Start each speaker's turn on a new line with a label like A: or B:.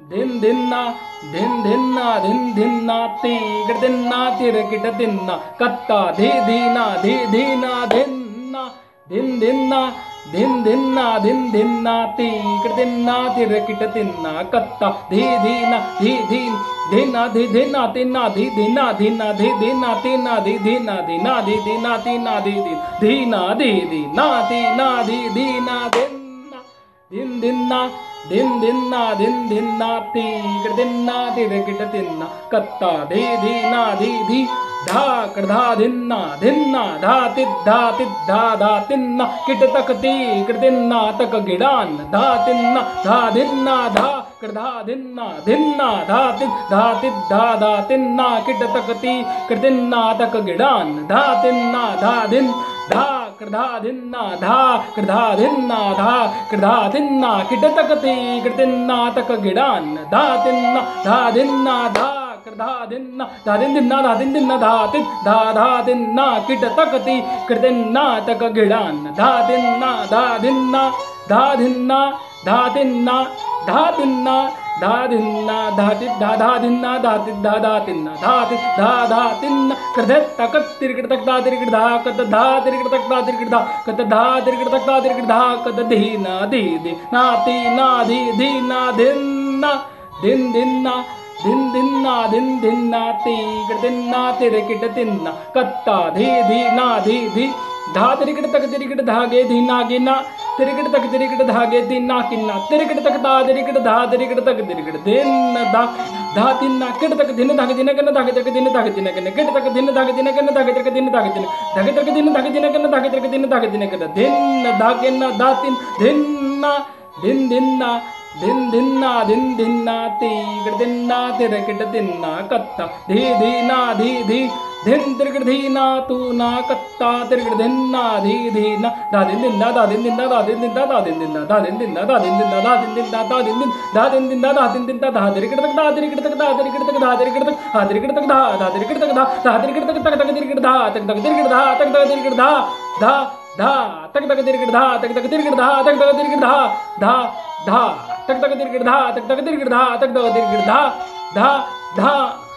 A: धिन धिन्ना धिन धिन्ना धिन धिन्ना तीगड़ दिन्ना तिरकिट दिन्ना कत्ता धी धीना धी धीना धिन्ना धिन धिन्ना धिन धिन्ना धिन धिन्ना तीगड़ दिन्ना तिरकिट दिन्ना कत्ता धी धीना धी धीन धीना धी धीना तीना धी धीना धीना धी धीना तीना धी धीना धीना धी धीना तीना धी धीना धी धीना तीना धी धीना धिन्ना धिन धिन्ना धिन धिन्ना धिन धिन्ना तीगड़ दिन्ना तिरकिट दिन्ना कत्ता धी धीना धी धी धा धा धिन्ना धिन्ना धा धा तिन्ना किट तक तीगड़ दिन्ना तक गिड़ान धा तिन्ना धा धिन्ना धा धिन्ना धिन्ना धा तिन्ना किट तक तीगड़ दिन्ना तक गिड़ान धा तिन्ना धा धिन धा धिन्ना धा धिन्ना किट तक तीगड़ दिन्ना तक गिड़ान धा तिन्ना धा धिन्ना धा धिन्ना धा दिन दिन्ना धा दिन दिन्ना धा दिन्ना किट तक तीगड़ दिन्ना तक गिड़ान धा दिन्ना धा धिन्ना धा धिन्ना धा दिन्ना धा दिन्ना धा दिन्ना धा दिन्ना धा तिन्ना धा तिन्ना कृधे तक तिरकिट तक धा तिरकिट धा कत धा तिरकिट तक धा तिरकिट धा कत धा तिरकिट तक धा तिरकिट धा कत धीना धी धी ना तीना धी धीना धिन्ना धिन धिन्ना धिन धिन्ना धिन धिन्ना तीगड़ दिन्ना तिरकिट दिन्ना कत्ता धी धीना धी धी धा तिरकिट तक तिरकिट धागे धीना गिना तिरकिट तक तिरकिट धागे दिन्ना किन्ना तिरकिट तक धा तिरकिट तक तिरकिट दिन धा तिन्ना किट तक दिन धागे दिन कन धागे तक दिन धागे दिन कन किट तक दिन धागे दिन कन धागे तक दिन धागे दिन धागे तक दिन धागे दिन कन धागे तक दिन धागे दिन कन दिन धागे न धा तिन धिन्ना धिन धिन्ना धिन धिन्ना धिन धिन्ना तीगड़ दिन्ना तिरकिट दिन्ना कत्ता धी धीना धी धी धिन तिरकिट धीना तू ना कत्ता तिरकिट धिन्ना धी धीना धा दिन दिन्ना धा दिन दिन्ना धा दिन दिन्ना धा दिन दिन्ना धा दिन दिन्ना धा दिन दिन्ना धा दिन दिन्ना धा दिन दिन धा दिन दिन्ना धा दिन दिन्ना धा तिरकिट तक धा तिरकिट तक धा तिरकिट तक धा तिरकिट तक धा तिरकिट तक धा तिरकिट तक धा तिरकिट तक तक तक तिरकिट धा तक तक तिरकिट धा तक तक तिरकिट धा धा धा तक तक तिरकिट धा तक तक तिरकिट धा तक तक तिरकिट धा धा धा तक तक तिरकिट धा तक तक तिरकिट धा तक तक तिरकिट धा धा धा